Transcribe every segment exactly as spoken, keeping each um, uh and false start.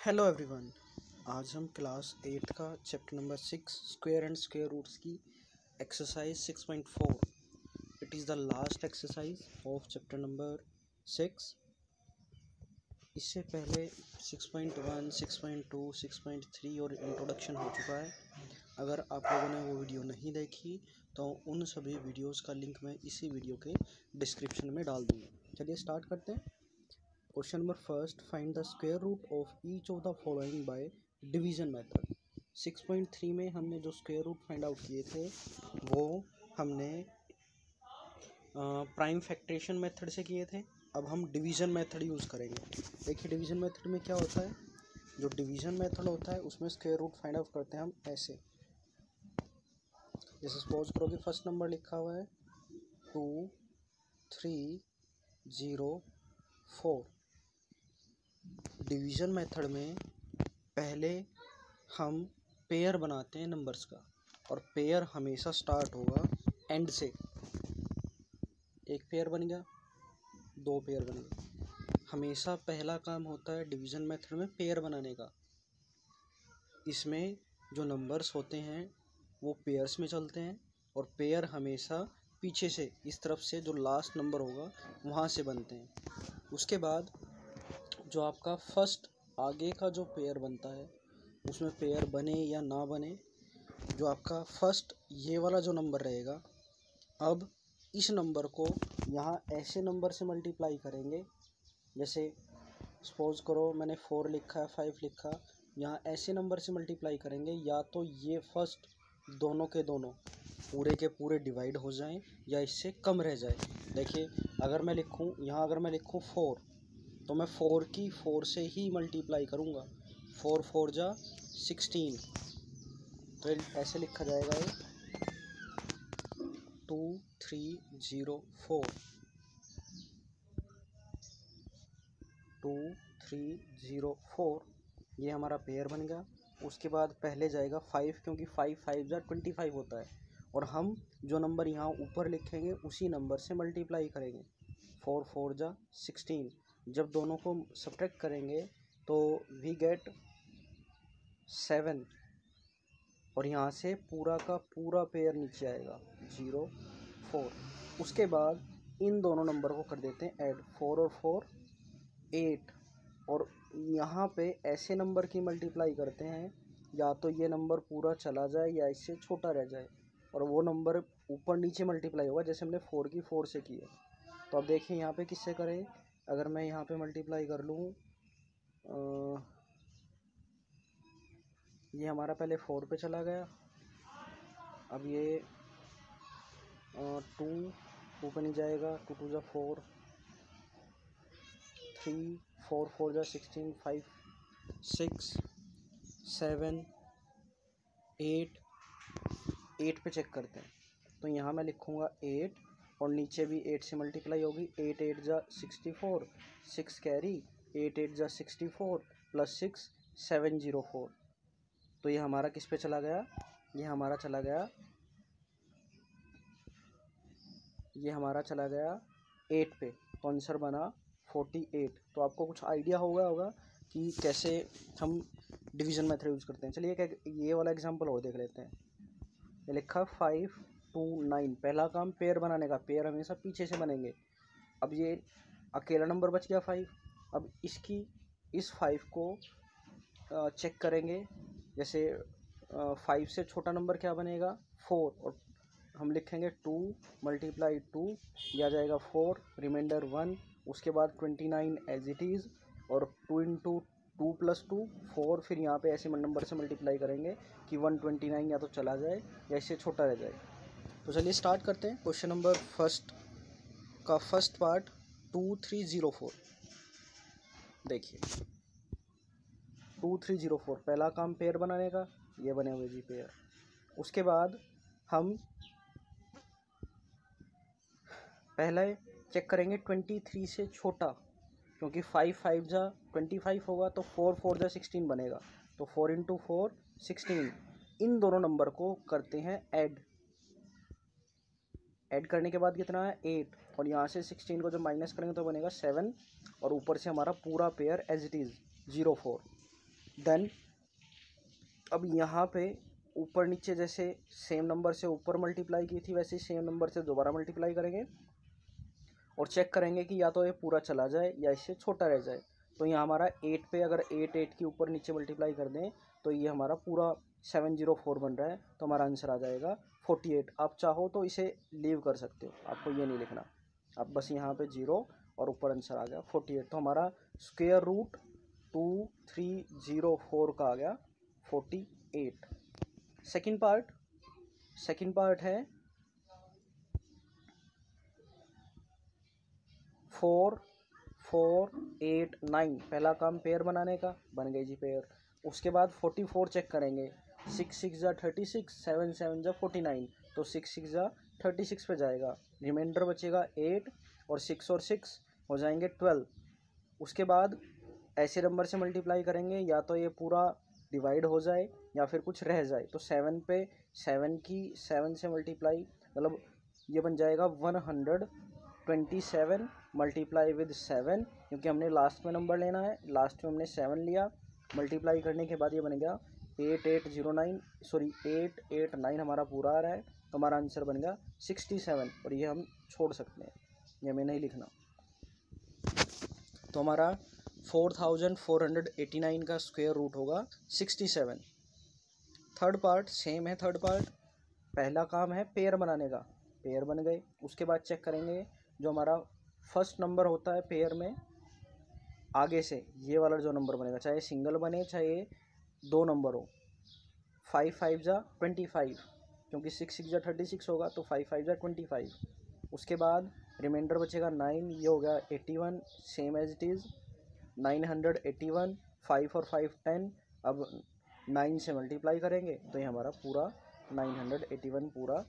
Hello everyone. आज हम class eighth का chapter number six square and square roots की exercise six point four, it is the last exercise of chapter number six. इससे पहले six point one, six point two, six point three और introduction हो चुका है। अगर आप लोगों ने वो वीडियो नहीं देखी तो उन सभी वीडियोस का लिंक मैं इसी वीडियो के डिस्क्रिप्शन में डाल दूँगा। चलिए स्टार्ट करते हैं। Question number first, find the square root of each of the following by division method. Six point three में हमने जो स्क्वायर रूट फाइंड आउट किए थे वो हमने प्राइम फैक्टरेशन मेथड से किए थे। अब हम डिवीजन मेथड यूज़ करेंगे। देखिए डिवीजन मेथड में क्या होता है, जो डिवीजन मेथड होता है उसमें स्क्वायर रूट फाइंड आउट करते हैं हम ऐसे। जैसे सपोज करो कि फर्स्ट नंबर लिखा हुआ है two three zero four. Division method में पहले हम पेयर बनाते हैं नंबर्स का, और पेयर हमेशा स्टार्ट होगा एंड से। एक पेयर बन गया, दो पेयर बन गए। हमेशा पहला काम होता है डिवीज़न मेथड में पेयर बनाने का। इसमें जो नंबर्स होते हैं वो पेयर्स में चलते हैं, और पेयर हमेशा पीछे से इस तरफ से जो लास्ट नंबर होगा वहाँ से बनते हैं। उसके बाद जो आपका फर्स्ट आगे का जो पेयर बनता है उसमें पेयर बने या ना बने, जो आपका फर्स्ट ये वाला जो नंबर रहेगा, अब इस नंबर को यहाँ ऐसे नंबर से मल्टीप्लाई करेंगे। जैसे सपोज करो मैंने फोर लिखा है, फाइव लिखा, यहाँ ऐसे नंबर से मल्टीप्लाई करेंगे या तो ये फर्स्ट दोनों के दोनों पूरे के पूरे डिवाइड हो जाएं या इससे कम रह जाए। देखिए अगर मैं लिखूँ यहाँ, अगर मैं लिखूँ फोर तो मैं फोर की फोर से ही मल्टीप्लाई करूँगा। फोर फोर जा सिक्सटीन, तो ऐसे लिखा जाएगा ये two three zero four, two three zero four, ये हमारा पेयर बन गया। उसके बाद पहले जाएगा फाइव, क्योंकि फाइव फाइव जा ट्वेंटी फाइव होता है, और हम जो नंबर यहाँ ऊपर लिखेंगे उसी नंबर से मल्टीप्लाई करेंगे। फोर फोर जा सिक्सटीन, जब दोनों को सब्ट्रैक्ट करेंगे तो वी गेट सेवन, और यहाँ से पूरा का पूरा पेयर नीचे आएगा ज़ीरो फोर। उसके बाद इन दोनों नंबर को कर देते हैं ऐड, फोर और फोर एट, और यहाँ पे ऐसे नंबर की मल्टीप्लाई करते हैं या तो ये नंबर पूरा चला जाए या इससे छोटा रह जाए, और वो नंबर ऊपर नीचे मल्टीप्लाई होगा जैसे हमने फोर की फोर से की है। तो अब देखिए यहाँ पे किससे करें, अगर मैं यहाँ पे मल्टीप्लाई कर लूँ, ये हमारा पहले फोर पे चला गया, अब ये टू टू पे नहीं जाएगा, टू टू जा फोर, थ्री फोर फोर जा sixteen, five six seven eight, eight पे चेक करते हैं। तो यहाँ मैं लिखूँगा एट, और नीचे भी एट से मल्टीप्लाई होगी। एट एट जा sixty four, six carry, eight eight जा sixty four plus six seven zero four. तो ये हमारा किस पे चला गया, ये हमारा चला गया ये हमारा चला गया एट पे, तो आंसर बना फोर्टी एट। तो आपको कुछ आइडिया होगा होगा कि कैसे हम डिवीज़न मेथड यूज़ करते हैं। चलिए एक ये वाला एग्जांपल और देख लेते हैं। ये लिखा फाइव टू नाइन, पहला काम पेयर बनाने का, पेयर हमेशा पीछे से बनेंगे। अब ये अकेला नंबर बच गया फाइव, अब इसकी इस फाइव को चेक करेंगे। जैसे फाइव से छोटा नंबर क्या बनेगा, फोर, और हम लिखेंगे टू मल्टीप्लाई टू, यह आ जाएगा फोर, रिमाइंडर वन। उसके बाद twenty nine as it is, और two into two plus two four, फिर यहाँ पे ऐसे नंबर से मल्टीप्लाई करेंगे कि वन ट्वेंटी नाइन या तो चला जाए या इससे छोटा रह जाए। तो चलिए स्टार्ट करते हैं। क्वेश्चन नंबर फर्स्ट का first part two three zero four. देखिए टू थ्री ज़ीरो फोर, पहला काम पेयर बनाने का, ये बने हुए जी पेयर। उसके बाद हम पहले चेक करेंगे ट्वेंटी थ्री से छोटा, क्योंकि फाइव फाइव जा ट्वेंटी फाइव होगा, तो फोर फोर जा सिक्सटीन बनेगा, तो फोर इंटू फोर सिक्सटीन। इन दोनों नंबर को करते हैं ऐड, ऐड करने के बाद कितना है एट, और यहाँ से सिक्सटीन को जब माइनस करेंगे तो बनेगा सेवन, और ऊपर से हमारा पूरा pair as it is zero four. Then अब यहाँ पे ऊपर नीचे जैसे सेम नंबर से ऊपर मल्टीप्लाई की थी वैसे सेम नंबर से दोबारा मल्टीप्लाई करेंगे और चेक करेंगे कि या तो ये पूरा चला जाए या इससे छोटा रह जाए। तो यहाँ हमारा एट पे अगर एट एट की ऊपर नीचे मल्टीप्लाई कर दें तो ये हमारा पूरा सेवन जीरो फोर बन रहा है, तो हमारा आंसर आ जाएगा फोर्टी एट। आप चाहो तो इसे लीव कर सकते हो, आपको ये नहीं लिखना, आप बस यहाँ पे जीरो और ऊपर आंसर आ गया फोर्टी एट। तो हमारा square root two three zero four का आ गया forty eight. Second part second part है फोर फोर एट नाइन। पहला काम पेयर बनाने का, बन गई जी पेयर। उसके बाद फोर्टी फोर चेक करेंगे, सिक्स सिक्स जा थर्टी सिक्स, सेवन सेवन जा फोर्टी नाइन, तो सिक्स सिक्स जा थर्टी सिक्स पे जाएगा। रिमाइंडर बचेगा एट और सिक्स और सिक्स हो जाएंगे ट्वेल्व। उसके बाद ऐसे नंबर से मल्टीप्लाई करेंगे, या तो ये पूरा डिवाइड हो जाए या फिर कुछ रह जाए। तो सेवन पे सेवन की सेवन से मल्टीप्लाई, मतलब ये बन जाएगा one hundred twenty seven multiply with seven, क्योंकि हमने लास्ट में नंबर लेना है, लास्ट में हमने सेवन लिया। मल्टीप्लाई करने के बाद ये बन गया eight eight zero nine, sorry eight eight nine हमारा पूरा आ रहा है, तो हमारा आंसर बन गया सिक्सटी सेवन। और ये हम छोड़ सकते हैं, ये हमें नहीं लिखना। तो हमारा four thousand four hundred eighty nine का स्क्वायर रूट होगा sixty seven. Third part same है। थर्ड पार्ट पहला काम है पेयर बनाने का, पेयर बन गए। उसके बाद चेक करेंगे जो हमारा फर्स्ट नंबर होता है पेयर में, आगे से ये वाला जो नंबर बनेगा, चाहे सिंगल बने चाहे दो नंबर हो। फाइव फाइव जा ट्वेंटी फाइव, क्योंकि सिक्स सिक्स जा थर्टी सिक्स होगा, तो फाइव फाइव जा ट्वेंटी फाइव। उसके बाद रिमाइंडर बचेगा नाइन, ये हो गया eighty one, same as it is nine hundred eighty one. Five और फाइव टेन, अब नाइन से मल्टीप्लाई करेंगे तो ये हमारा पूरा नाइन हंड्रेड एटी वन पूरा,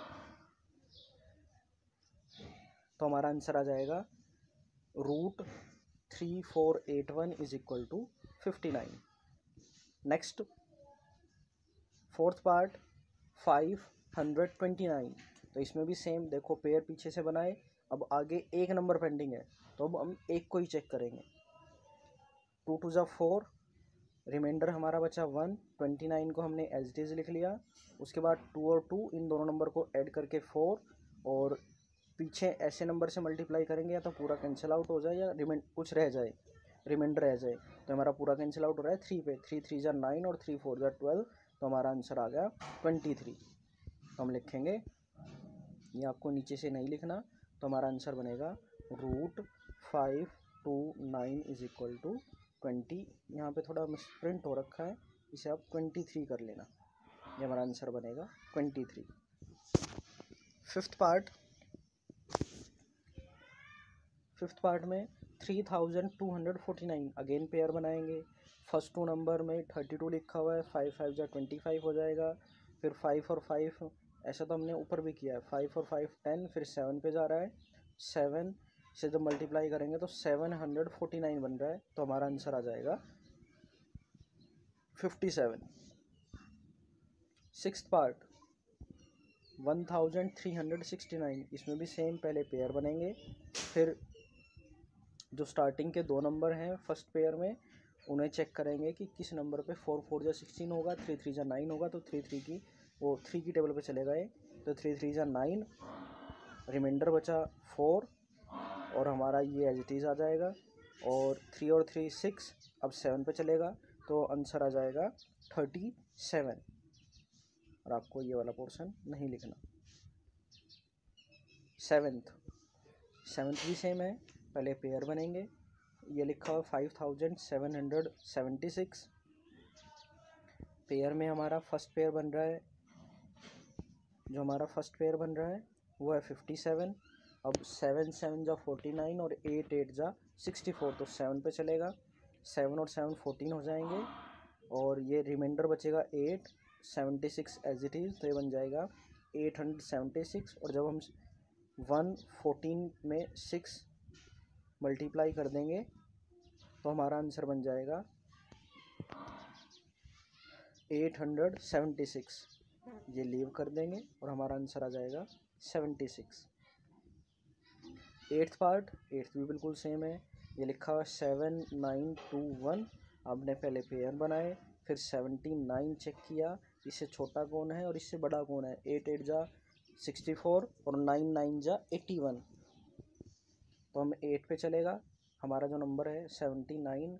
तो हमारा आंसर आ जाएगा root three four eight one is equal to fifty nine. Next fourth part five hundred twenty nine. तो इसमें भी सेम, देखो पेयर पीछे से बनाए, अब आगे एक नंबर पेंडिंग है, तो अब हम एक को ही चेक करेंगे। टू टू ज़ा फोर, रिमाइंडर हमारा बचा वन, ट्वेंटी नाइन को हमने एज इट इज़ लिख लिया। उसके बाद टू और टू, इन दोनों नंबर को ऐड करके फोर, और पीछे ऐसे नंबर से मल्टीप्लाई करेंगे, या तो पूरा कैंसिल आउट हो जाए या रिमाइंड कुछ रह जाए, रिमाइंडर रह जाए। तो हमारा पूरा कैंसिल आउट हो रहा है थ्री पे, थ्री थ्री जा नाइन और थ्री फोर जा ट्वेल्व, तो हमारा आंसर आ गया ट्वेंटी थ्री। तो हम लिखेंगे, ये आपको नीचे से नहीं लिखना, तो हमारा आंसर बनेगा root five two nine is equal to twenty. यहाँ पे थोड़ा मिसप्रिंट हो रखा है, इसे आप ट्वेंटी थ्री कर लेना, ये हमारा आंसर बनेगा twenty three. Fifth part fifth part में three thousand two hundred forty nine, again pair बनाएंगे। फर्स्ट टू नंबर में थर्टी टू लिखा हुआ है, फाइव फाइव जा ट्वेंटी फाइव हो जाएगा। फिर फाइव और फाइव, ऐसा तो हमने ऊपर भी किया है, फाइव और फाइव टेन, फिर सेवन पे जा रहा है, सेवन से जब मल्टीप्लाई करेंगे तो सेवन हंड्रेड फोर्टी नाइन बन रहा है, तो हमारा आंसर आ जाएगा fifty seven. Sixth part one thousand three hundred sixty nine, इसमें भी सेम, पहले पेयर बनेंगे, फिर जो स्टार्टिंग के दो नंबर हैं फर्स्ट पेयर में उन्हें चेक करेंगे कि किस नंबर पे फोर फोर जा सिक्सटीन होगा, थ्री थ्री जा नाइन होगा, तो थ्री थ्री की वो थ्री की टेबल पे चले गए, तो थ्री थ्री जा नाइन, रिमाइंडर बचा फोर, और हमारा ये एज इट इज़ आ जाएगा। और थ्री और थ्री सिक्स, अब सेवन पे चलेगा, तो आंसर आ जाएगा थर्टी सेवन। और आपको ये वाला पोर्शन नहीं लिखना। सेवेंथ सेवेंथ भी सेम है, पहले पेयर बनेंगे, ये लिखा हुआ five thousand seven hundred seventy six. Pair में हमारा फर्स्ट पेयर बन रहा है, जो हमारा फर्स्ट पेयर बन रहा है वो है फिफ्टी सेवन। अब सेवन सेवन जा फोर्टी नाइन और एट एट जा सिक्सटी फोर, तो सेवन पे चलेगा, सेवन और सेवन फोर्टीन हो जाएंगे, और ये रिमाइंडर बचेगा eight, seventy six as it is, तो ये बन जाएगा एट हंड्रेड सेवेंटी सिक्स। और जब हम वन फोर्टीन में सिक्स मल्टीप्लाई कर देंगे तो हमारा आंसर बन जाएगा एट हंड्रेड सेवेंटी सिक्स, ये लीव कर देंगे और हमारा आंसर आ जाएगा seventy six. Eighth part eighth भी बिल्कुल सेम है, ये लिखा हुआ सेवन नाइन टू वन, आपने पहले पेयर बनाए, फिर सेवेंटी नाइन चेक किया इससे छोटा कौन है और इससे बड़ा कौन है। एट एट जा सिक्सटी फोर और नाइन नाइन जा एट्टी वन। तो हम एट पे चलेगा, हमारा जो नंबर है सेवेंटी नाइन,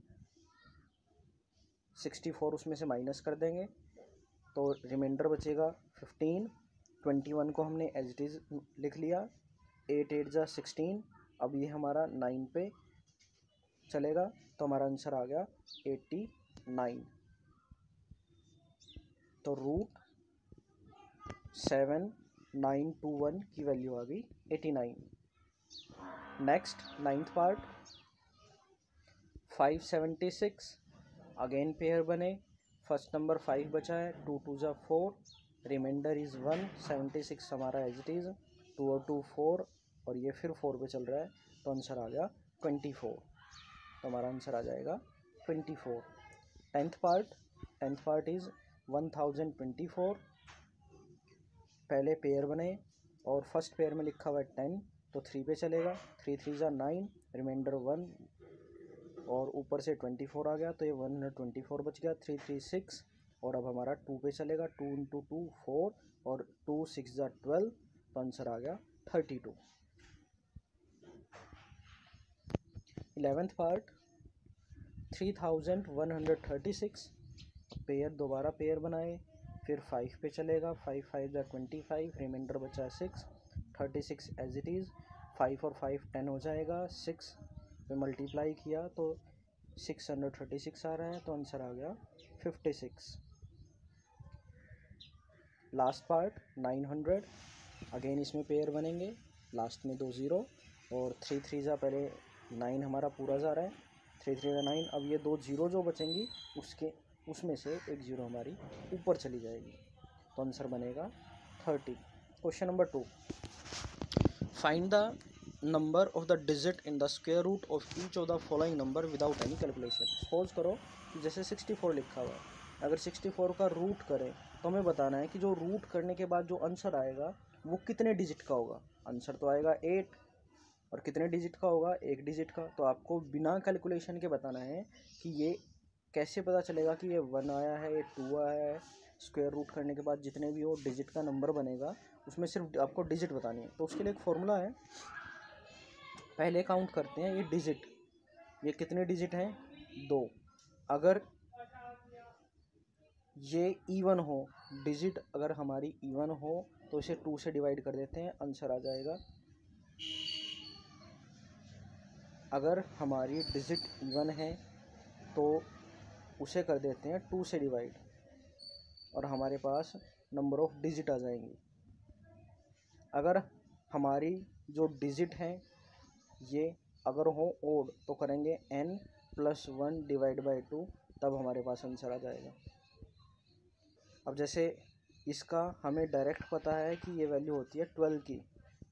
सिक्सटी फोर उसमें से माइनस कर देंगे तो रिमाइंडर बचेगा फिफ्टीन। ट्वेंटी वन को हमने एज इट इज़ लिख लिया। एट एट जा सिक्सटीन, अब ये हमारा नाइन पे चलेगा तो हमारा आंसर आ गया एट्टी नाइन। तो root seven nine two one की वैल्यू आ गई eighty nine. Next ninth part, five seventy six. Again pair बने, फर्स्ट नंबर फाइव बचा है, टू टू जा four, reminder is one, seventy six हमारा एज इट इज़, टू और two four और ये फिर फोर पे चल रहा है तो आंसर आ गया ट्वेंटी फोर। तो हमारा आंसर आ जाएगा twenty four. Tenth part, tenth part is one thousand twenty four. पहले पेयर बने और फर्स्ट पेयर में लिखा हुआ है टेन तो थ्री पे चलेगा, थ्री थ्री जा नाइन, रिमाइंडर वन और ऊपर से ट्वेंटी फोर आ गया तो ये वन हंड्रेड ट्वेंटी फोर बच गया, थ्री थ्री सिक्स और अब हमारा टू पे चलेगा, टू इंटू टू फोर और टू सिक्स जा ट्वेल्व तो आंसर आ गया thirty two. Eleventh part, three thousand one hundred thirty six. Pair दोबारा पेयर बनाए, फिर फाइव पे चलेगा, फाइव फाइव जा ट्वेंटी फाइव, रिमाइंडर बचा six, thirty six as it is, five और फाइव टेन हो जाएगा, सिक्स पे मल्टीप्लाई किया तो सिक्स हंड्रेड थर्टी सिक्स आ रहा है तो आंसर आ गया fifty six. Last part nine hundred, again इसमें पेयर बनेंगे, लास्ट में दो ज़ीरो और थ्री थ्री जा पहले नाइन हमारा पूरा जा रहा है, थ्री थ्री जा नाइन, अब ये दो जीरो जो बचेंगी उसके उसमें से एक ज़ीरो हमारी ऊपर चली जाएगी तो आंसर बनेगा thirty. Question number two, find the number of the digit in the square root of each of the following number without any calculation. Suppose करो कि जैसे सिक्सटी फोर लिखा हुआ है, अगर सिक्सटी फोर का रूट करें तो हमें बताना है कि जो रूट करने के बाद जो आंसर आएगा वो कितने डिजिट का होगा। आंसर तो आएगा एट और कितने डिजिट का होगा, एक डिजिट का। तो आपको बिना कैलकुलेशन के बताना है कि ये कैसे पता चलेगा कि ये वन आया है, ये टू आया है। स्क्वायर रूट करने के बाद जितने भी वो डिजिट का नंबर बनेगा उसमें सिर्फ आपको डिजिट बतानी है। तो उसके लिए एक फॉर्मूला है, पहले काउंट करते हैं ये डिजिट, ये कितने डिजिट हैं, दो। अगर ये इवन हो, डिजिट अगर हमारी इवन हो तो इसे टू से डिवाइड कर देते हैं, आंसर आ जाएगा। अगर हमारी डिजिट इवन है तो उसे कर देते हैं टू से डिवाइड और हमारे पास नंबर ऑफ डिजिट आ जाएंगी। अगर हमारी जो डिजिट हैं ये अगर हो ओड तो करेंगे n plus one divide by two, तब हमारे पास आंसर आ जाएगा। अब जैसे इसका हमें डायरेक्ट पता है कि ये वैल्यू होती है ट्वेल्व की,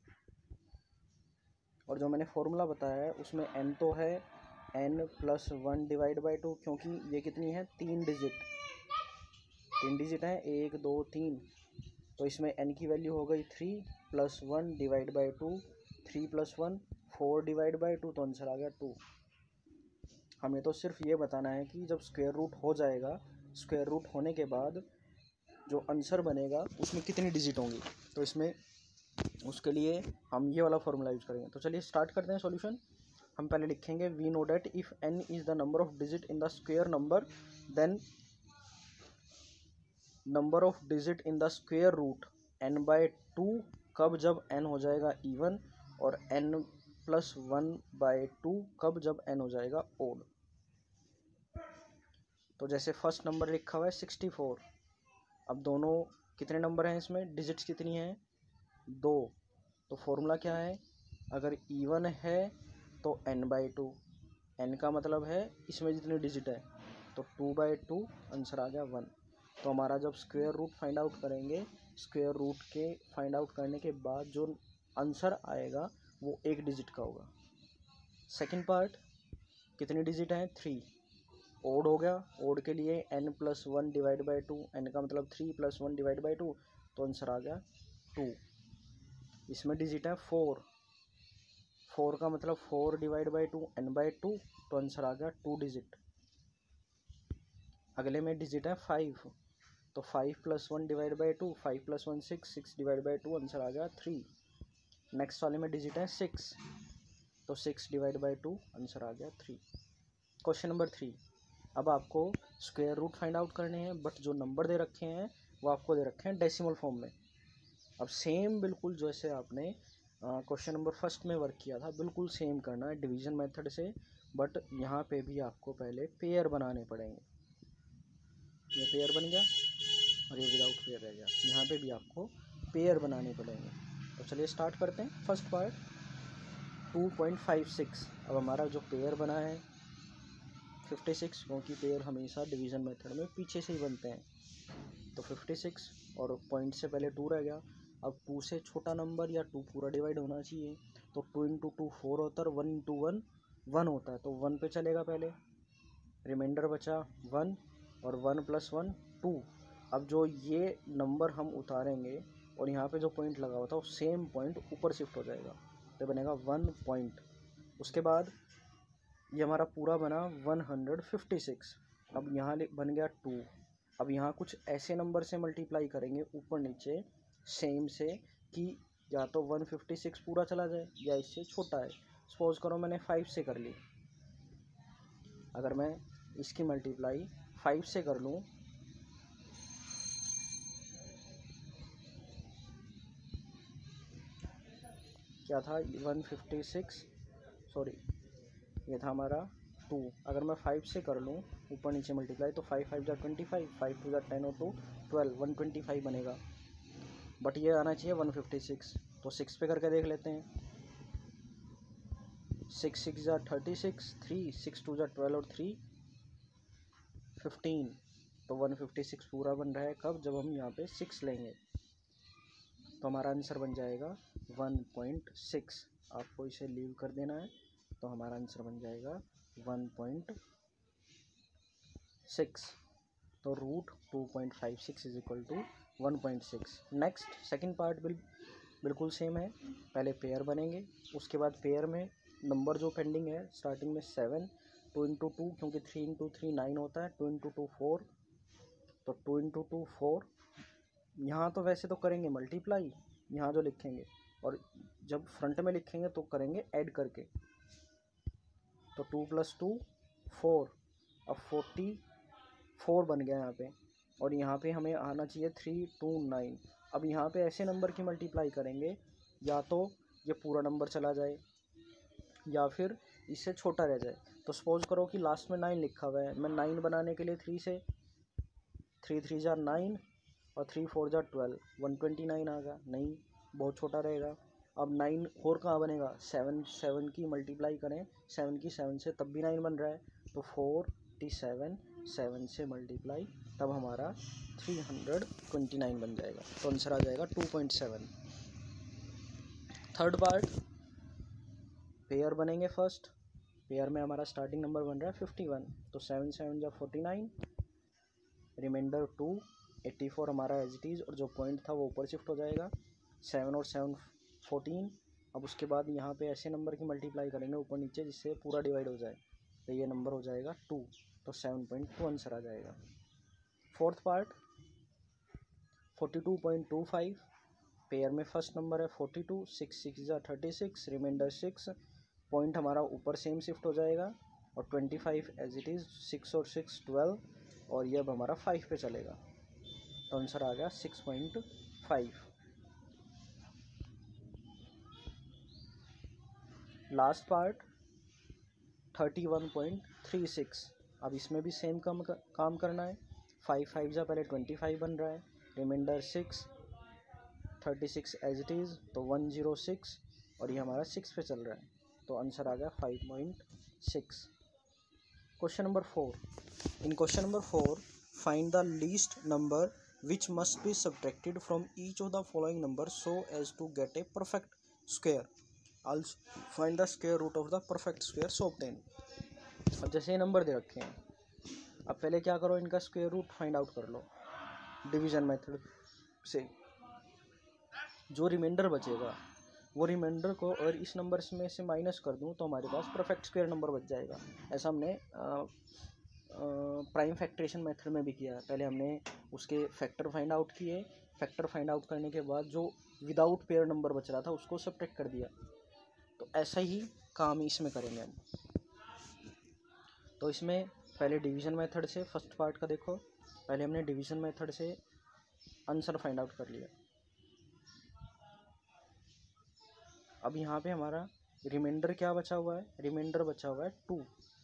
और जो मैंने फॉर्मूला बताया है उसमें n तो है n plus one divide by two, क्योंकि ये कितनी है, तीन डिजिट, तीन डिजिट हैं, एक दो तीन, तो इसमें n की वैल्यू हो गई three plus one divide by two, three plus one four divide by two तो आंसर आ गया टू। हमें तो सिर्फ ये बताना है कि जब स्क्वायर रूट हो जाएगा, स्क्वायर रूट होने के बाद जो आंसर बनेगा उसमें कितनी डिजिट होंगी। तो इसमें उसके लिए हम ये वाला फॉर्मूला यूज़ करेंगे। तो चलिए स्टार्ट करते हैं सॉल्यूशन। हम पहले लिखेंगे we know that if n is the number of digit in the square number then number of digit in the square root n by two, कब जब n हो जाएगा इवन, और n plus one by two कब जब n हो जाएगा odd. तो जैसे फर्स्ट नंबर लिखा हुआ है सिक्सटी फोर, अब दोनों कितने नंबर हैं, इसमें डिजिट्स कितनी हैं, दो। तो फॉर्मूला क्या है, अगर इवन है तो n बाई टू, n का मतलब है इसमें जितनी डिजिट है, तो टू बाई टू आंसर आ गया वन। तो हमारा जब स्क्वायर रूट फाइंड आउट करेंगे, स्क्वायर रूट के फाइंड आउट करने के बाद जो आंसर आएगा वो एक डिजिट का होगा। सेकंड पार्ट, कितनी डिजिट हैं, थ्री, ओड हो गया, ओड के लिए n plus one divide by two, n का मतलब three plus one divide by two तो आंसर आ गया टू। इसमें डिजिट है फोर, फोर का मतलब four divide by two, n by two तो आंसर आ गया टू डिजिट। अगले में डिजिट है फाइव, तो five plus one divide by two, five plus one six, six divide by two, answer आ गया थ्री। नेक्स्ट वाले में डिजिट है सिक्स, तो six divide by two, answer आ गया थ्री। क्वेश्चन नंबर थ्री, अब आपको स्क्वायर रूट फाइंड आउट करने हैं, बट जो नंबर दे रखे हैं वो आपको दे रखे हैं डेसिमल फॉर्म में। अब सेम बिल्कुल जैसे आपने क्वेश्चन नंबर फर्स्ट में वर्क किया था, बिल्कुल सेम करना है डिवीजन मेथड से, बट यहाँ पे भी आपको पहले पेयर बनाने पड़ेंगे। ये पेयर बन गया और ये विदाउट पेयर रह गया, यहाँ पे भी आपको पेयर बनाने पड़ेंगे। तो चलिए स्टार्ट करते हैं। First part two point five six, अब हमारा जो पेयर बना है फिफ्टी सिक्स, क्योंकि पेयर हमेशा डिवीजन मेथड में पीछे से ही बनते हैं, तो फिफ्टी सिक्स और पॉइंट से पहले टू रह गया। अब टू से छोटा नंबर या टू पूरा डिवाइड होना चाहिए, तो टू इंटू टू फोर होता है, वन इंटू वन वन होता है, तो वन पे चलेगा पहले, रिमाइंडर बचा वन और वन प्लस वन टू। अब जो ये नंबर हम उतारेंगे और यहाँ पे जो पॉइंट लगा हुआ था वो सेम पॉइंट ऊपर शिफ्ट हो जाएगा, तो बनेगा वन पॉइंट। उसके बाद ये हमारा पूरा बना वन हंड्रेड फिफ्टी सिक्स। अब यहाँ बन गया टू। अब यहाँ कुछ ऐसे नंबर से मल्टीप्लाई करेंगे ऊपर नीचे सेम से कि या तो वन फिफ्टी सिक्स पूरा चला जाए या इससे छोटा है। सपोज करो मैंने फाइव से कर ली, अगर मैं इसकी मल्टीप्लाई फाइव से कर लूँ क्या था वन फिफ्टी सिक्स, सॉरी ये था हमारा टू, अगर मैं फाइव से कर लूँ ऊपर नीचे मल्टीप्लाई, तो फाइव फाइव जा ट्वेंटी फाइव, फाइव टू जा टेन और two twelve, one twenty five बनेगा, बट ये आना चाहिए वन फिफ्टी सिक्स। तो सिक्स पे करके देख लेते हैं, सिक्स सिक्स जा thirty six, three six two जा ट्वेल्व और थ्री फिफ्टीन, तो वन फिफ्टी सिक्स पूरा बन रहा है कब, जब हम यहाँ पे सिक्स लेंगे, तो हमारा आंसर बन जाएगा वन पॉइंट सिक्स। आपको इसे लीव कर देना है, तो हमारा आंसर बन जाएगा वन पॉइंट सिक्स। तो root two point five six is equal to one point six. Next second part बिल बिल्कुल सेम है, पहले पेयर बनेंगे, उसके बाद पेयर में नंबर जो पेंडिंग है स्टार्टिंग में सेवन, टू इंटू टू, क्योंकि थ्री इंटू थ्री नाइन होता है, टू इंटू टू फोर, तो टू इंटू टू फोर। यहाँ तो वैसे तो करेंगे मल्टीप्लाई यहाँ जो लिखेंगे, और जब फ्रंट में लिखेंगे तो करेंगे ऐड करके, तो टू प्लस टू फोर, अब फोर्टी फोर बन गया यहाँ पे, और यहाँ पे हमें आना चाहिए थ्री टू नाइन। अब यहाँ पे ऐसे नंबर की मल्टीप्लाई करेंगे, या तो ये पूरा नंबर चला जाए या फिर इससे छोटा रह जाए। तो सपोज करो कि लास्ट में नाइन लिखा हुआ है, मैं नाइन बनाने के लिए थ्री से, थ्री थ्री जा नाइन और थ्री फोर जा ट्वेल्व, वन ट्वेंटी नाइन आ गया, नहीं बहुत छोटा रहेगा। अब नाइन और कहाँ बनेगा, सेवन सेवन की मल्टीप्लाई करें, सेवन की सेवन से तब भी नाइन बन रहा है, तो फोर्टी सेवन, सेवन से मल्टीप्लाई तब हमारा थ्री हंड्रेड ट्वेंटी नाइन बन जाएगा, तो आंसर आ जाएगा two point seven. Third part pair बनेंगे। फर्स्ट पेयर में हमारा स्टार्टिंग नंबर बन रहा है फिफ्टी वन, तो सेवन सेवन जा forty nine, reminder two, eighty four हमारा एज इट इज़, और जो पॉइंट था वो ऊपर शिफ्ट हो जाएगा, सेवन और सेवन फोर्टीन। अब उसके बाद यहाँ पे ऐसे नंबर की मल्टीप्लाई करेंगे ऊपर नीचे जिससे पूरा डिवाइड हो जाए, तो ये नंबर हो जाएगा टू, तो सेवन पॉइंट टू आंसर आ जाएगा। Fourth part forty two point two five, pair में फर्स्ट नंबर है फोर्टी टू, सिक्स सिक्स जा thirty six, reminder six, point हमारा ऊपर सेम शिफ्ट हो जाएगा, और twenty five as it is, six और सिक्स ट्वेल्व, और ये अब हमारा फाइव पे चलेगा, तो आंसर आ गया six point five. Last part thirty one point three six, अब इसमें भी सेम काम काम करना है, फाइव फाइव जा पहले ट्वेंटी फाइव बन रहा है, reminder six, thirty six as it is, तो वन ज़ीरो सिक्स, और ये हमारा सिक्स पे चल रहा है, तो आंसर आ गया five point six. Question number four, in question number four find the least number which must be subtracted from each of the following number so as to get a perfect square, also find the square root of the perfect square so obtain। अब जैसे ये number दे रखे हैं, अब पहले क्या करो, इनका स्क्वायर रूट फाइंड आउट कर लो डिवीजन मेथड से, जो रिमाइंडर बचेगा वो रिमाइंडर को अगर इस नंबर में से माइनस कर दूं तो हमारे पास परफेक्ट स्क्वायर नंबर बच जाएगा। ऐसा हमने प्राइम फैक्टरेशन मेथड में भी किया। पहले हमने उसके फैक्टर फाइंड आउट किए, फैक्टर फाइंड आउट करने के बाद जो विदाउट पेयर नंबर बच रहा था उसको सब्ट्रैक्ट कर दिया। तो ऐसा ही काम इसमें करेंगे हम। तो इसमें पहले डिवीज़न मेथड से फर्स्ट पार्ट का देखो, पहले हमने डिवीज़न मेथड से आंसर फाइंड आउट कर लिया। अब यहाँ पे हमारा रिमाइंडर क्या बचा हुआ है, रिमाइंडर बचा हुआ है टू।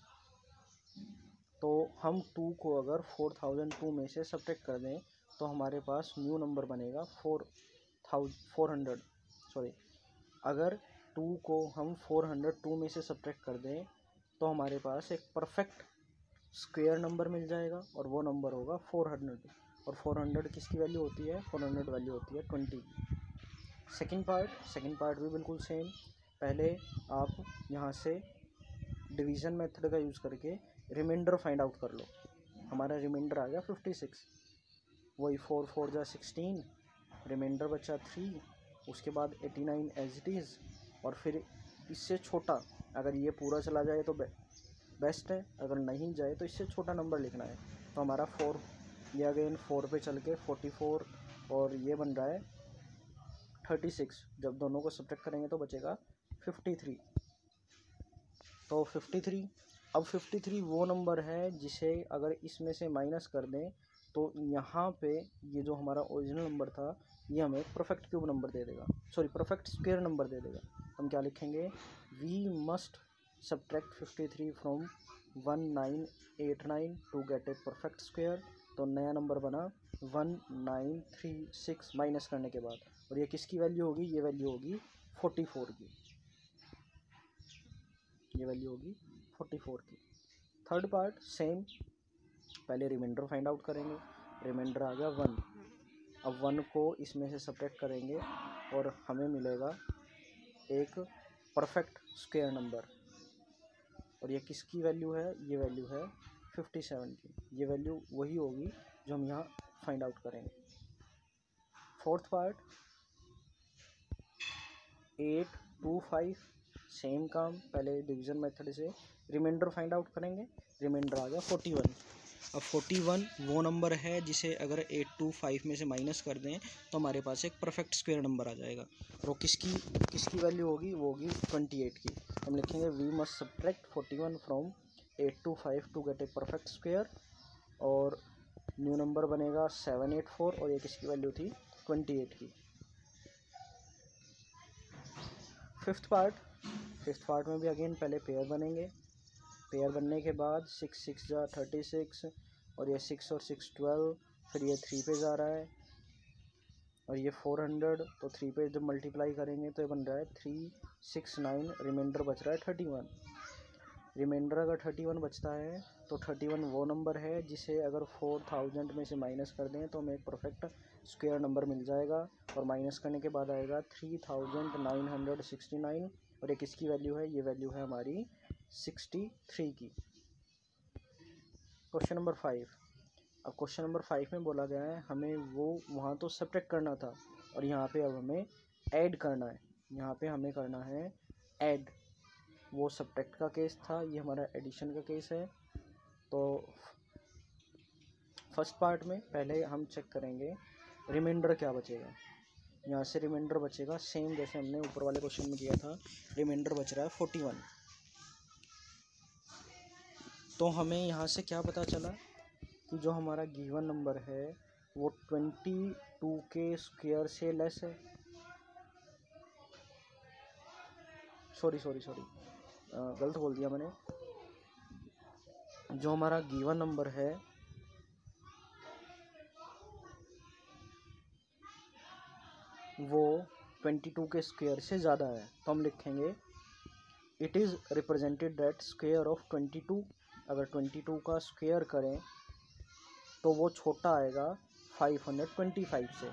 तो हम टू को अगर फोर थाउजेंड टू में से सब्ट्रैक्ट कर दें तो हमारे पास न्यू नंबर बनेगा four thousand four hundred sorry अगर टू को हम फोर हंड्रेड टू में से सब्ट्रैक्ट कर दें तो हमारे पास एक परफेक्ट स्क्वायर नंबर मिल जाएगा और वो नंबर होगा फोर हंड्रेड। और फोर हंड्रेड किसकी वैल्यू होती है, फोर हंड्रेड वैल्यू होती है ट्वेंटी की। सेकेंड पार्ट सेकेंड पार्ट भी बिल्कुल सेम। पहले आप यहाँ से डिवीज़न मेथड का यूज़ करके रिमाइंडर फाइंड आउट कर लो। हमारा रिमाइंडर आ गया फिफ्टी सिक्स, वही फोर फोर जा सिक्सटीन, रिमाइंडर बचा थ्री, उसके बाद eighty nine as it is. और फिर इससे छोटा अगर ये पूरा चला जाए तो बे, बेस्ट है, अगर नहीं जाए तो इससे छोटा नंबर लिखना है। तो हमारा फोर, ये अगेन फोर पे चल के फोर्टी फोर और ये बन रहा है थर्टी सिक्स। जब दोनों को सब्ट्रैक्ट करेंगे तो बचेगा फिफ्टी थ्री। तो फिफ्टी थ्री, अब फिफ्टी थ्री वो नंबर है जिसे अगर इसमें से माइनस कर दें तो यहाँ पे ये जो हमारा ओरिजिनल नंबर था ये हमें परफेक्ट क्यूब नंबर दे देगा, सॉरी परफेक्ट स्क्वायर नंबर दे देगा। हम क्या लिखेंगे, we must subtract fifty three from one nine eight nine to get a perfect square. तो नया नंबर बना one nine three six minus करने के बाद, और ये किसकी वैल्यू होगी, ये वैल्यू होगी फोर्टी फोर की, ये वैल्यू होगी फोर्टी फोर की। थर्ड पार्ट सेम, पहले रिमाइंडर फाइंड आउट करेंगे, रिमाइंडर आ गया वन। अब वन को इसमें से सब्ट्रैक्ट करेंगे और हमें मिलेगा एक परफेक्ट स्क्वायर नंबर, और ये किसकी वैल्यू है, ये वैल्यू है फिफ्टी सेवन की। ये वैल्यू वही होगी जो हम यहाँ फाइंड आउट करेंगे। Fourth part eight two five, same काम, पहले डिवीज़न मेथड से रिमाइंडर फाइंड आउट करेंगे, रिमाइंडर आ गया फोर्टी वन। अब फोर्टी वन वो नंबर है जिसे अगर एट टू फाइव में से माइनस कर दें तो हमारे पास एक परफेक्ट स्क्वायर नंबर आ जाएगा। और वो किसकी किसकी वैल्यू होगी, वो होगी ट्वेंटी एट की। हम लिखेंगे we must subtract forty one from eight two five to get a perfect square, और न्यू नंबर बनेगा सेवन एट फोर, और ये किसकी वैल्यू थी, ट्वेंटी एट की। फिफ्थ पार्ट फिफ्थ पार्ट में भी अगेन पहले पेयर बनेंगे, पेयर बनने के बाद सिक्स सिक्स जा थर्टी सिक्स, और ये सिक्स और सिक्स ट्वेल्व, फिर ये थ्री पे जा रहा है, और ये फोर हंड्रेड, तो थ्री पे जब मल्टीप्लाई करेंगे तो ये बन रहा है थ्री सिक्स नाइन, रिमाइंडर बच रहा है थर्टी वन। रिमाइंडर अगर थर्टी वन बचता है तो थर्टी वन वो नंबर है जिसे अगर फोर थाउजेंड में से माइनस कर दें तो हमें एक परफेक्ट स्क्वायर नंबर मिल जाएगा, और माइनस करने के बाद आएगा three thousand nine hundred sixty nine, और ये किसकी वैल्यू है, ये वैल्यू है हमारी सिक्सटी थ्री की। क्वेश्चन नंबर फाइव, अब क्वेश्चन नंबर फाइव में बोला गया है हमें वो वहाँ तो सब्ट्रैक्ट करना था, और यहाँ पे अब हमें ऐड करना है। यहाँ पे हमें करना है ऐड, वो सब्ट्रैक्ट का केस था, ये हमारा एडिशन का केस है। तो फर्स्ट पार्ट में पहले हम चेक करेंगे रिमाइंडर क्या बचेगा। यहाँ से रिमाइंडर बचेगा सेम जैसे हमने ऊपर वाले क्वेश्चन में किया था, रिमाइंडर बच रहा है फोर्टी वन। तो हमें यहाँ से क्या पता चला कि जो हमारा गिवन नंबर है वो ट्वेंटी टू के स्क्वायर से लेस है, सॉरी सॉरी सॉरी गलत बोल दिया मैंने। जो हमारा गिवन नंबर है वो ट्वेंटी टू के स्क्वायर से ज़्यादा है, तो हम लिखेंगे it is represented that square of twenty two, अगर ट्वेंटी टू का स्क्वायर करें तो वो छोटा आएगा फाइव हंड्रेड ट्वेंटी फाइव से।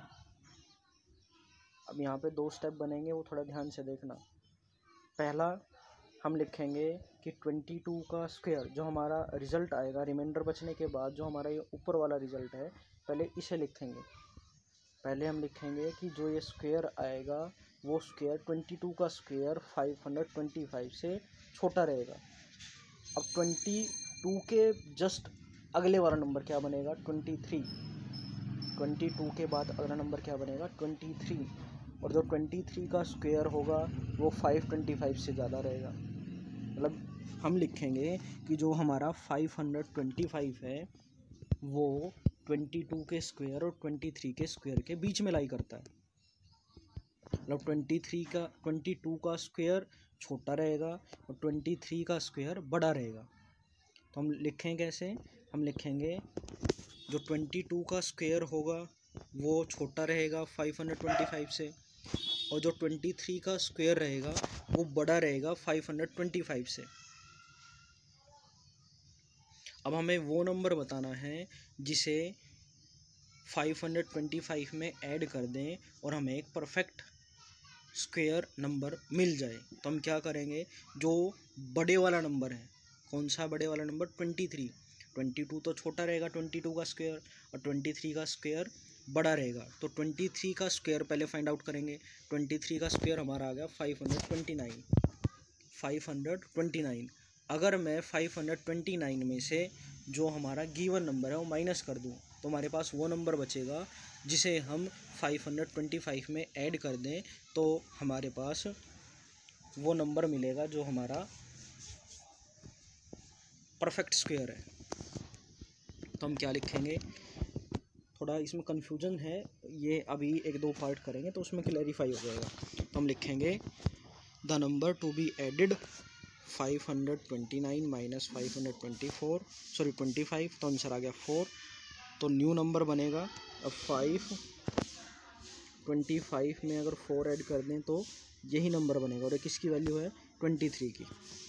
अब यहाँ पे दो स्टेप बनेंगे, वो थोड़ा ध्यान से देखना। पहला हम लिखेंगे कि ट्वेंटी टू का स्क्वायर, जो हमारा रिज़ल्ट आएगा रिमाइंडर बचने के बाद, जो हमारा ये ऊपर वाला रिज़ल्ट है, पहले इसे लिखेंगे। पहले हम लिखेंगे कि जो ये स्क्वायर आएगा वो स्क्वायर ट्वेंटी टू का square five hundred twenty five से छोटा रहेगा। अब ट्वेंटी टू के जस्ट अगले वाला नंबर क्या बनेगा, ट्वेंटी थ्री। ट्वेंटी टू के बाद अगला नंबर क्या बनेगा, ट्वेंटी थ्री। और जो ट्वेंटी थ्री का स्क्वायर होगा वो फाइव ट्वेंटी फाइव से ज़्यादा रहेगा। मतलब हम लिखेंगे कि जो हमारा फाइव हंड्रेड ट्वेंटी फाइव है वो ट्वेंटी टू के स्क्वायर और ट्वेंटी थ्री के स्क्वायर के बीच में लाई करता है। मतलब ट्वेंटी थ्री का ट्वेंटी टू का स्क्वायर छोटा रहेगा और ट्वेंटी थ्री का स्क्वायर बड़ा रहेगा। तो हम लिखें कैसे, हम लिखेंगे जो ट्वेंटी टू का स्क्वायर होगा वो छोटा रहेगा फाइव हंड्रेड ट्वेंटी फाइव से, और जो ट्वेंटी थ्री का स्क्वायर रहेगा वो बड़ा रहेगा फाइव हंड्रेड ट्वेंटी फाइव से। अब हमें वो नंबर बताना है जिसे फाइव हंड्रेड ट्वेंटी फाइव में ऐड कर दें और हमें एक परफेक्ट स्क्वायर नंबर मिल जाए। तो हम क्या करेंगे, जो बड़े वाला नंबर है, कौन सा बड़े वाला number, twenty three. Twenty two तो छोटा रहेगा ट्वेंटी टू का स्क्वायर, और ट्वेंटी थ्री का स्क्वायर बड़ा रहेगा। तो ट्वेंटी थ्री का स्क्वायर पहले फाइंड आउट करेंगे। ट्वेंटी थ्री का स्क्वायर हमारा आ गया five hundred twenty nine. Five hundred twenty nine. अगर मैं फाइव हंड्रेड ट्वेंटी नाइन में से जो हमारा गिवन नंबर है वो माइनस कर दूं तो हमारे पास वो नंबर बचेगा जिसे हम फाइव हंड्रेड ट्वेंटी फाइव में ऐड कर दें तो हमारे पास वो नंबर मिलेगा जो हमारा परफेक्ट स्क्वायर है। तो हम क्या लिखेंगे, थोड़ा इसमें कन्फ्यूजन है, ये अभी एक दो पार्ट करेंगे तो उसमें क्लैरिफाई हो जाएगा। तो हम लिखेंगे the number to be added five hundred twenty nine minus five hundred twenty four, sorry twenty five, तो आंसर आ गया फोर। तो न्यू नंबर बनेगा। अब फाइव ट्वेंटी फाइव में अगर फोर ऐड कर दें तो यही नंबर बनेगा, और किसकी वैल्यू है, ट्वेंटी थ्री की।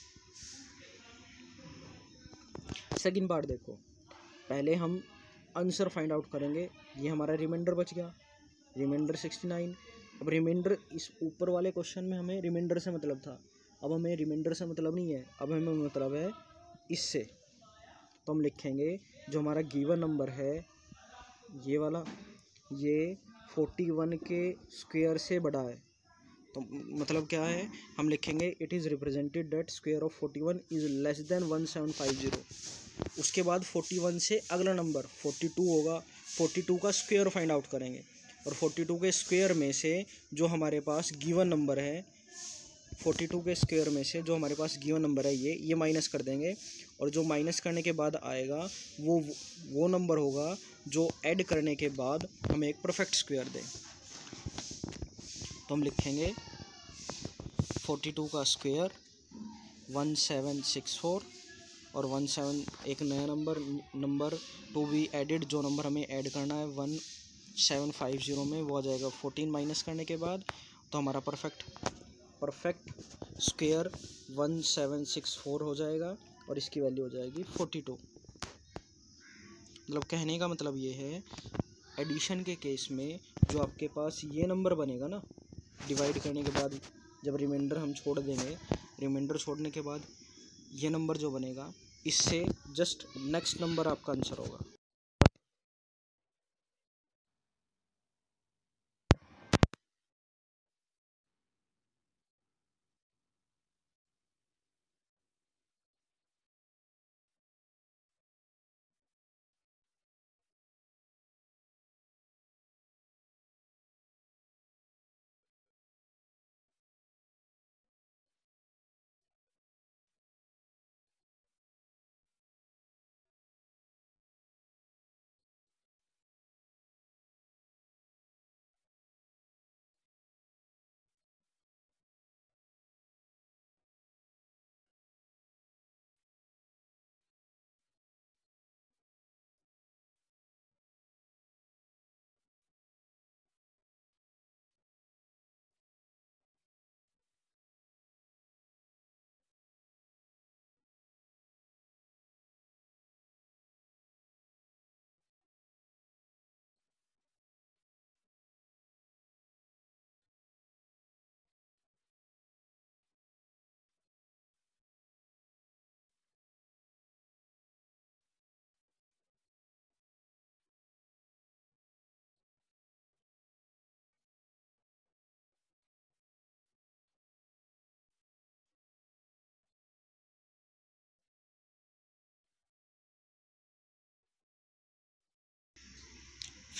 सेकंड पार्ट देखो, पहले हम आंसर फाइंड आउट करेंगे। ये हमारा रिमाइंडर बच गया, रिमाइंडर सिक्सटी नाइन। अब रिमाइंडर, इस ऊपर वाले क्वेश्चन में हमें रिमाइंडर से मतलब था, अब हमें रिमाइंडर से मतलब नहीं है, अब हमें मतलब है इससे। तो हम लिखेंगे जो हमारा गिवन नंबर है ये वाला, ये फोर्टी वन के स्क्वायर से बड़ा है। तो मतलब क्या है, हम लिखेंगे it is represented that square of forty one is less than one seven five zero. उसके बाद फोर्टी वन से अगला नंबर फोर्टी टू होगा, फोर्टी टू का स्क्वायर फाइंड आउट करेंगे, और फोर्टी टू के स्क्वायर में से जो हमारे पास गिवन नंबर है, फोर्टी टू के स्क्वायर में से जो हमारे पास गिवन नंबर है ये ये माइनस कर देंगे, और जो माइनस करने के बाद आएगा वो वो नंबर होगा जो ऐड करने के बाद हमें एक परफेक्ट स्क्वायर दे। तो हम लिखेंगे फोर्टी टू का square one seven six four, और वन सेवन एक नया number number to be added, जो नंबर हमें ऐड करना है वन सेवन फाइव ज़ीरो में वो आ जाएगा फोर्टीन माइनस करने के बाद। तो हमारा perfect perfect square one seven six four हो जाएगा, और इसकी वैल्यू हो जाएगी फोर्टी टू। मतलब कहने का मतलब ये है, एडिशन के केस में जो आपके पास ये नंबर बनेगा ना, डिवाइड करने के बाद जब रिमाइंडर हम छोड़ देंगे, रिमाइंडर छोड़ने के बाद ये नंबर जो बनेगा इससे जस्ट नेक्स्ट नंबर आपका आंसर होगा।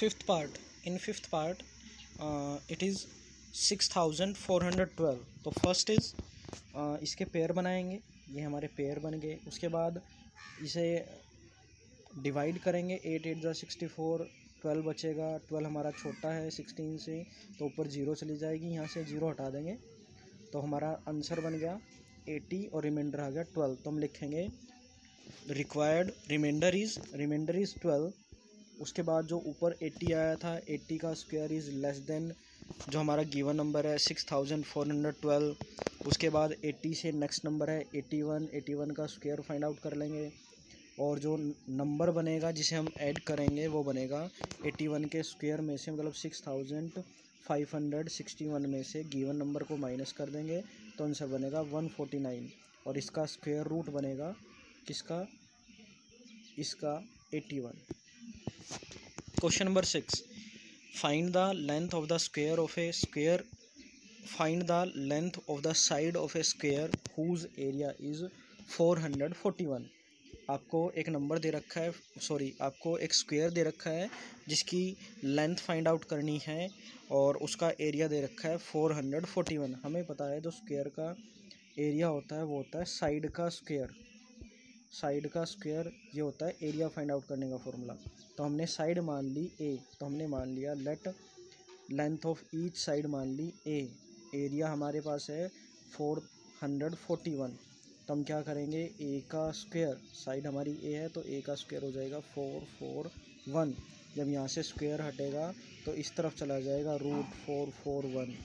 Fifth part in fifth part it is six thousand four hundred twelve. तो फर्स्ट इज़ इसके पेयर बनाएंगे, ये हमारे पेयर बन गए। उसके बाद इसे डिवाइड करेंगे, एट एट ज़ा सिक्सटी फोर, ट्वेल्व बचेगा, ट्वेल्व हमारा छोटा है सिक्सटीन से तो ऊपर जीरो चली जाएगी, यहाँ से जीरो हटा देंगे तो हमारा आंसर बन गया एटी और रिमाइंडर आ गया ट्वेल्व। तो हम लिखेंगे required reminder is reminder is twelve. उसके बाद जो ऊपर एटी आया था, एटी का स्क्वायर इज़ लेस देन जो हमारा गिवन नंबर है six thousand four hundred twelve. उसके बाद एटी से नेक्स्ट नंबर है एटी वन, एटी वन का स्क्वायर फाइंड आउट कर लेंगे और जो नंबर बनेगा जिसे हम ऐड करेंगे वो बनेगा एटी वन के स्क्वायर में से, मतलब six thousand five hundred sixty one में से गिवन नंबर को माइनस कर देंगे तो आंसर बनेगा वन फोर्टी नाइन और इसका स्क्वायर रूट बनेगा किसका, इसका eighty one. Question number six, find the length of the square of a square find the length of the side of a square whose area is four hundred forty one. आपको एक number दे रखा है, sorry आपको एक square दे रखा है जिसकी length find out करनी है और उसका एरिया दे रखा है फोर हंड्रेड फोर्टी वन। हमें पता है जो स्क्वायर का एरिया होता है वो होता है साइड का स्क्वायर, साइड का स्क्वायर ये होता है एरिया फाइंड आउट करने का फॉर्मूला। तो हमने साइड मान ली ए, तो हमने मान लिया let length of each side मान ली ए, एरिया हमारे पास है फोर हंड्रेड फोर्टी वन। तो हम क्या करेंगे, ए का स्क्वायर, साइड हमारी ए है तो ए का स्क्वायर हो जाएगा फोर फोर वन। जब यहाँ से स्क्वायर हटेगा तो इस तरफ चला जाएगा रूट फोर फोर वन।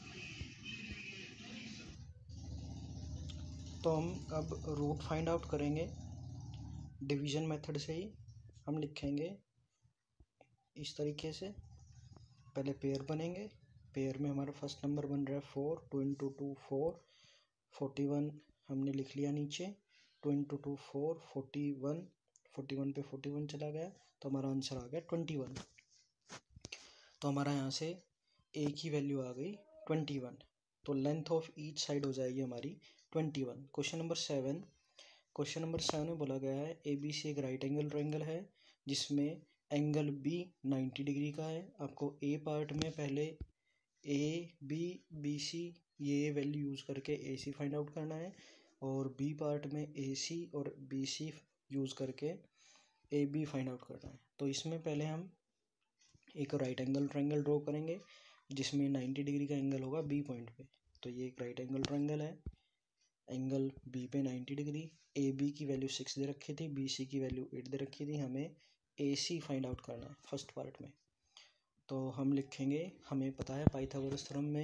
तो हम अब रूट फाइंड आउट करेंगे डिवीज़न मेथड से ही। हम लिखेंगे इस तरीके से, पहले पेयर बनेंगे, पेयर में हमारा फर्स्ट नंबर बन रहा है four, two into two four, forty one हमने लिख लिया नीचे, two into two four, forty one, forty one पे फोर्टी वन चला गया तो हमारा आंसर आ गया ट्वेंटी वन। तो हमारा यहाँ से ए की वैल्यू आ गई ट्वेंटी वन, तो लेंथ ऑफ ईच साइड हो जाएगी हमारी twenty one. Question number seven question number seven में बोला गया है ए बी सी एक राइट एंगल ट्रायंगल है जिसमें एंगल बी नाइन्टी डिग्री का है। आपको ए पार्ट में पहले ए बी बी सी ये वैल्यू यूज़ करके ए सी फाइंड आउट करना है और बी पार्ट में ए सी और बी सी यूज़ करके ए बी फाइंड आउट करना है। तो इसमें पहले हम एक राइट एंगल ट्रायंगल ड्रॉ करेंगे जिसमें नाइन्टी डिग्री का एंगल होगा बी पॉइंट पे। तो ये एक राइट एंगल ट्रायंगल है, एंगल बी पे नाइन्टी डिग्री, ए बी की वैल्यू सिक्स दे रखी थी, बी सी की वैल्यू एट दे रखी थी, हमें ए सी फाइंड आउट करना है फर्स्ट पार्ट में। तो हम लिखेंगे, हमें पता है पाइथागोरस थ्योरम में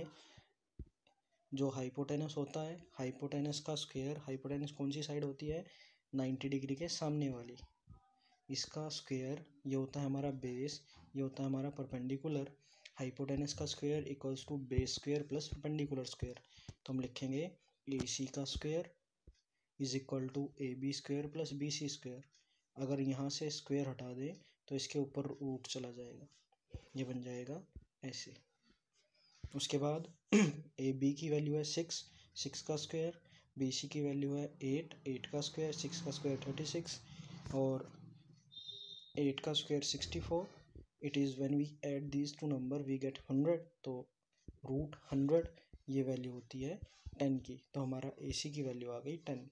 जो हाइपोटेनस होता है, हाइपोटेनस का स्क्वायर, हाइपोटेनस कौन सी साइड होती है, नाइन्टी डिग्री के सामने वाली, इसका स्क्वायर ये होता है हमारा बेस, ये होता है हमारा परपेंडिकुलर। हाइपोटेनस का square equals to base square plus perpendicular square. तो हम लिखेंगे ए सी का square is equal to A B square plus B C square. अगर यहाँ से स्क्वायर हटा दें तो इसके ऊपर रूट चला जाएगा, ये बन जाएगा ऐसे। उसके बाद ए बी की वैल्यू है सिक्स, सिक्स का स्क्वायर, बी सी की वैल्यू है एट, एट का स्क्वायर, सिक्स का स्क्वायर थर्टी सिक्स और एट का square sixty four. It is when we add these two number we get hundred. तो रूट हंड्रेड ये वैल्यू होती है टेन की। तो हमारा ए सी की वैल्यू आ गई टेन।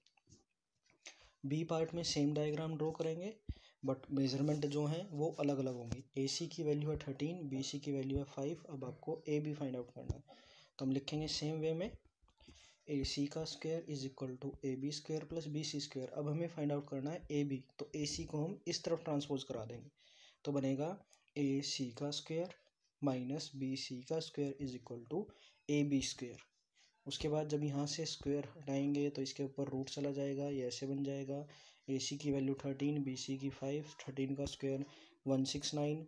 बी पार्ट में सेम डायग्राम ड्रॉ करेंगे बट मेजरमेंट जो हैं वो अलग अलग होंगी। ए सी की वैल्यू है थर्टीन, बी सी की वैल्यू है फाइव। अब आपको ए बी फाइंड आउट करना है तो हम लिखेंगे सेम वे में ए सी का square is equal to A B square plus B C square. अब हमें फाइंड आउट करना है ए बी, तो ए सी को हम इस तरफ ट्रांसपोज करा देंगे तो बनेगा ए सी का स्क्वायर माइनस बी सी का square is equal to A B square. उसके बाद जब यहाँ से स्क्वायर हटाएंगे तो इसके ऊपर रूट चला जाएगा, ये ऐसे बन जाएगा ए सी की वैल्यू थर्टीन, बी सी की फाइव, थर्टीन का square one six nine,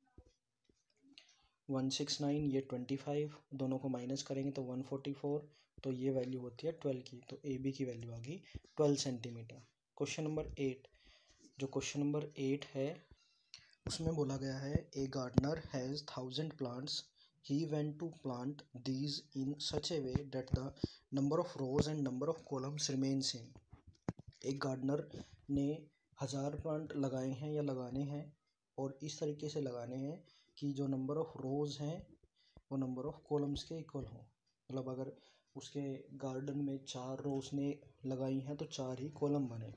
one six nine ये ट्वेंटी फाइव, दोनों को माइनस करेंगे तो वन फोर्टी फोर। तो ये वैल्यू होती है ट्वेल्व की। तो ए बी की वैल्यू आ गई twelve centimetre. Question number eight जो क्वेश्चन नंबर एट है उसमें बोला गया है a gardener has thousand plants, he went to plant these in such a way that the number of rows and number of columns remain same. एक gardener ने हज़ार plant लगाए हैं या लगाने हैं और इस तरीके से लगाने हैं कि जो नंबर ऑफ रोज हैं वो नंबर ऑफ कॉलम्स के इक्वल हों। मतलब अगर उसके गार्डन में चार रोज ने लगाई हैं तो चार ही कॉलम बने।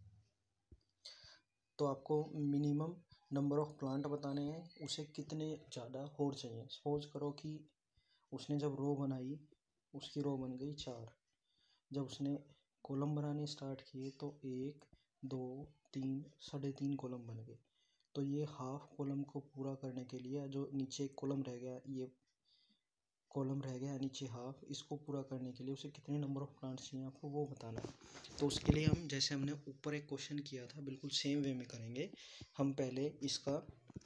तो आपको मिनिमम नंबर ऑफ प्लांट बताने हैं, उसे कितने ज़्यादा और चाहिए। सपोज करो कि उसने जब रो बनाई उसकी रो बन गई चार, जब उसने कॉलम बनाने स्टार्ट किए तो एक दो तीन साढ़े तीन कॉलम बन गए। तो ये हाफ कॉलम को पूरा करने के लिए जो नीचे एक कॉलम रह गया, ये कॉलम रह गया नीचे हाफ, इसको पूरा करने के लिए उसे कितने नंबर ऑफ प्लांट्स चाहिए आपको वो बताना है। तो उसके लिए हम जैसे हमने ऊपर एक क्वेश्चन किया था बिल्कुल सेम वे में करेंगे। हम पहले इसका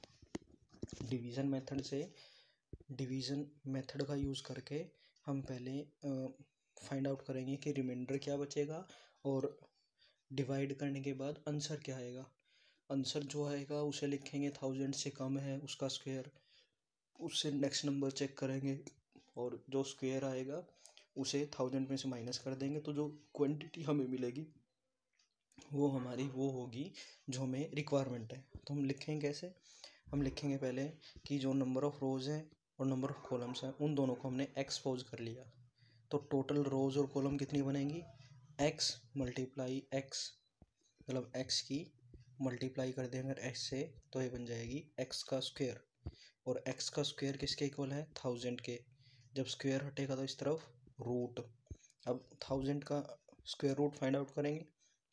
डिवीज़न मेथड से डिवीज़न मेथड का यूज़ करके हम पहले फाइंड आउट करेंगे कि रिमाइंडर क्या बचेगा और डिवाइड करने के बाद आंसर क्या आएगा। आंसर जो आएगा उसे लिखेंगे थाउजेंड से कम है उसका स्क्वायर, उससे नेक्स्ट नंबर चेक करेंगे और जो स्क्वायर आएगा उसे थाउजेंड में से माइनस कर देंगे। तो जो क्वांटिटी हमें मिलेगी वो हमारी वो होगी जो हमें रिक्वायरमेंट है। तो हम लिखेंगे कैसे, हम लिखेंगे पहले कि जो नंबर ऑफ रोज़ हैं और नंबर ऑफ कॉलम्स हैं उन दोनों को हमने एक्सपोज कर लिया। तो टोटल रोज़ और कॉलम कितनी बनेंगी, एक्स मल्टीप्लाई एक्स, मतलब एक्स की मल्टीप्लाई कर देंगे एक्स से तो ये बन जाएगी एक्स का स्क्वायर। और एक्स का स्क्वायर किसके इक्वल है, थाउजेंड के। जब स्क्वायर हटेगा तो इस तरफ रूट। अब थाउजेंड का स्क्वायर रूट फाइंड आउट करेंगे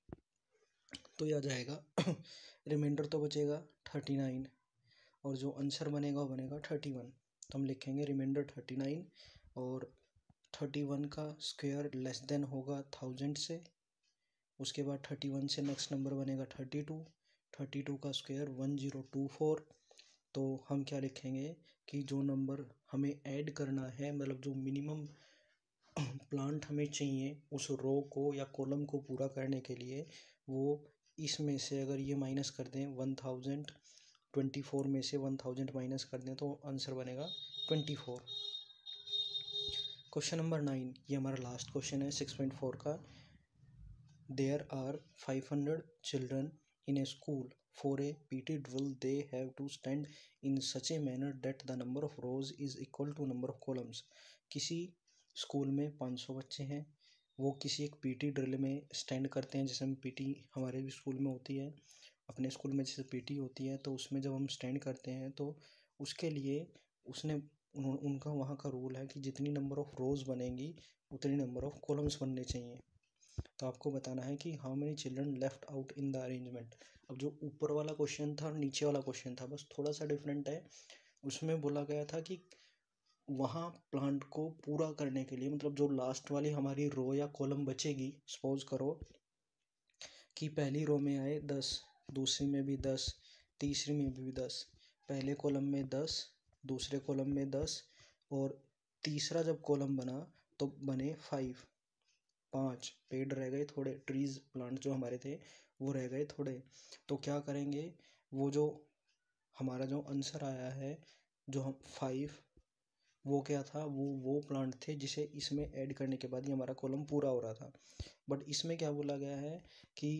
तो यह आ जाएगा रिमाइंडर तो बचेगा थर्टी नाइन और जो आंसर बनेगा वो बनेगा थर्टी वन। तो हम लिखेंगे रिमाइंडर थर्टी नाइन और थर्टी वन का स्क्वायर लेस देन होगा थाउजेंड से। उसके बाद थर्टी वन से नेक्स्ट नंबर बनेगा थर्टी टू, थर्टी टू का square one zero two four. तो हम क्या लिखेंगे कि जो नंबर हमें ऐड करना है, मतलब जो मिनिमम प्लांट हमें चाहिए उस रो को या कॉलम को पूरा करने के लिए, वो इसमें से अगर ये माइनस कर दें वन थाउजेंड ट्वेंटी फोर में से वन थाउजेंड माइनस कर दें तो आंसर बनेगा twenty four. Question number nine, ये हमारा लास्ट क्वेश्चन है सिक्स पॉइंट फोर का। There are five hundred children in a school for a PT drill, they have to stand in such a manner that the number of rows is equal to number of columns. किसी school में पाँच सौ बच्चे हैं, वो किसी एक PT drill में स्टैंड करते हैं, जैसे हम पीटी हमारे भी स्कूल में होती है, अपने स्कूल में जैसे पीटी होती है तो उसमें जब हम स्टैंड करते हैं तो उसके लिए उसने उन, उनका वहाँ का रूल है कि जितनी नंबर ऑफ रोज़ बनेंगी उतनी नंबर ऑफ कॉलम्स बनने चाहिए। तो आपको बताना है कि how many children left out in the arrangement. अब जो ऊपर वाला क्वेश्चन था और नीचे वाला क्वेश्चन था बस थोड़ा सा डिफरेंट है। उसमें बोला गया था कि वहाँ प्लांट को पूरा करने के लिए, मतलब जो लास्ट वाली हमारी रो या कॉलम बचेगी, सपोज करो कि पहली रो में आए दस, दूसरी में भी दस, तीसरी में भी दस, पहले कॉलम में दस, दूसरे कॉलम में दस और तीसरा जब कॉलम बना तो बने फाइव, पाँच पेड़ रह गए थोड़े, ट्रीज प्लांट जो हमारे थे वो रह गए थोड़े। तो क्या करेंगे, वो जो हमारा जो आंसर आया है जो हम फाइव, वो क्या था, वो वो प्लांट थे जिसे इसमें ऐड करने के बाद ही हमारा कॉलम पूरा हो रहा था। बट इसमें क्या बोला गया है कि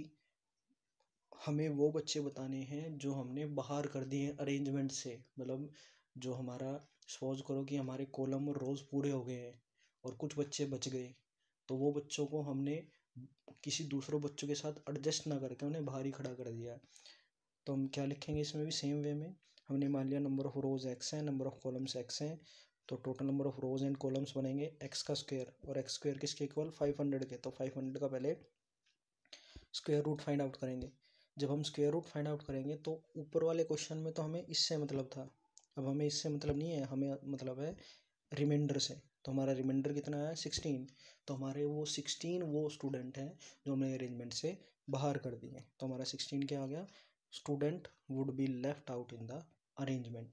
हमें वो बच्चे बताने हैं जो हमने बाहर कर दिए हैं अरेंजमेंट से। मतलब जो हमारा सपोज करो कि हमारे कॉलम और रोज़ पूरे हो गए हैं और कुछ बच्चे बच गए, तो वो बच्चों को हमने किसी दूसरों बच्चों के साथ एडजस्ट ना करके उन्हें बाहर ही खड़ा कर दिया। तो हम क्या लिखेंगे इसमें भी सेम वे में, हमने मान लिया नंबर ऑफ रोज एक्स है, नंबर ऑफ कॉलम्स एक्स हैं, तो total number of rows and columns बनेंगे एक्स का स्क्वायर, और एक्स स्क्वायर किसके इक्वल, फाइव हंड्रेड के। तो फाइव हंड्रेड का पहले स्क्वायर रूट फाइंड आउट करेंगे। जब हम स्क्वायर रूट फाइंड आउट करेंगे तो ऊपर वाले क्वेश्चन में तो हमें इससे मतलब था, अब हमें इससे मतलब नहीं है, हमें मतलब है रिमाइंडर से। तो हमारा रिमाइंडर कितना है सिक्सटीन। तो हमारे वो सिक्सटीन वो स्टूडेंट हैं जो हमने अरेंजमेंट से बाहर कर दिए। तो हमारा सिक्सटीन क्या आ गया, student would be left out in the arrangement.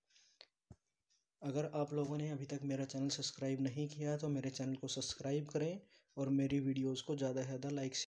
अगर आप लोगों ने अभी तक मेरा चैनल सब्सक्राइब नहीं किया तो मेरे चैनल को सब्सक्राइब करें और मेरी वीडियोस को ज़्यादा से ज़्यादा लाइक